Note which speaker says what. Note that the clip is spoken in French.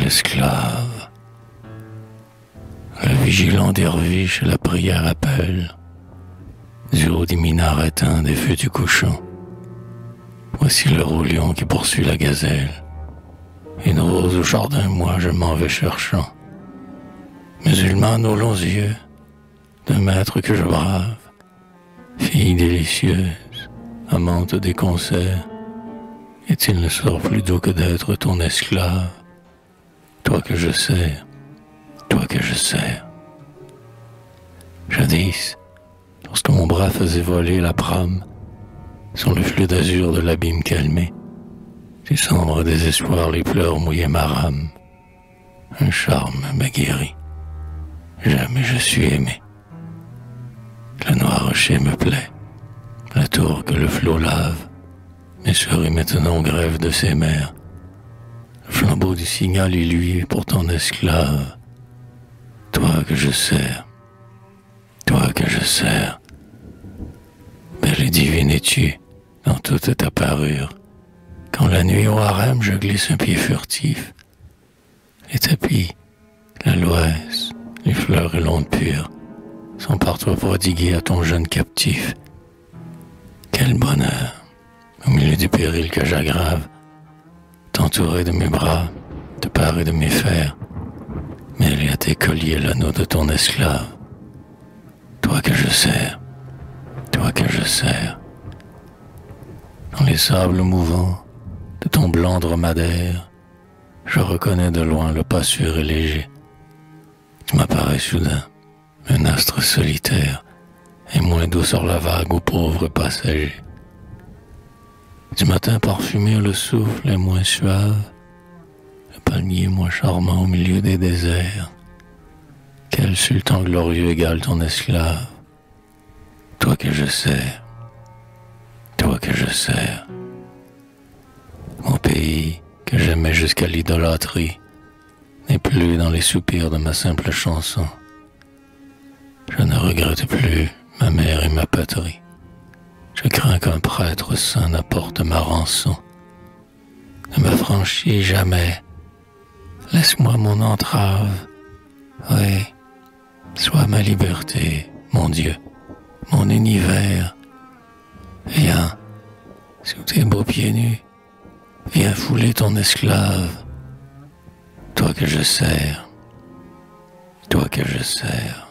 Speaker 1: l'esclave. Le vigilant derviche, la prière appelle, du haut des minarets éteints des feux du couchant. Voici le roulion qui poursuit la gazelle. Une rose au jardin, moi je m'en vais cherchant. Musulmane aux longs yeux, d'un maître que je brave, fille délicieuse, amante des concerts, est-il ne sort plus doux que d'être ton esclave, toi que je sers, toi que je sers. Jadis, lorsque mon bras faisait voler la brame sur le flux d'azur de l'abîme calmé, du sombre désespoir les pleurs mouillaient ma rame. Un charme m'a guéri. Jamais je suis aimé. Le noir rocher me plaît, la tour que le flot lave, mes souris maintenant grève de ses mers. Le flambeau du signal est lui pour ton esclave. Toi que je sers, toi que je sers. Belle et divine es-tu dans toute ta parure. Quand la nuit au harem je glisse un pied furtif, les tapis, la loise, les fleurs et l'onde pure sont par toi prodigués à ton jeune captif. Quel bonheur, au milieu du péril que j'aggrave, t'entourer de mes bras, te parer de mes fers, mêler à tes colliers l'anneau de ton esclave. Toi que je sers, toi que je sers. Dans les sables mouvants de ton blanc dromadaire, je reconnais de loin le pas sûr et léger. Tu m'apparais soudain, un astre solitaire, et moins doux sur la vague aux pauvres passagers. Du matin parfumé, le souffle est moins suave, le palmier moins charmant au milieu des déserts. Quel sultan glorieux égale ton esclave, toi que je sers, toi que je sers. Mon pays, que j'aimais jusqu'à l'idolâtrie, n'est plus dans les soupirs de ma simple chanson. Je ne regrette plus ma mère et ma patrie. Je crains qu'un prêtre saint n'apporte ma rançon. Ne m'affranchis jamais, laisse-moi mon entrave. Oui, sois ma liberté, mon Dieu, mon univers. Viens, sous tes beaux pieds nus, viens fouler ton esclave. Toi que je sers, toi que je sers.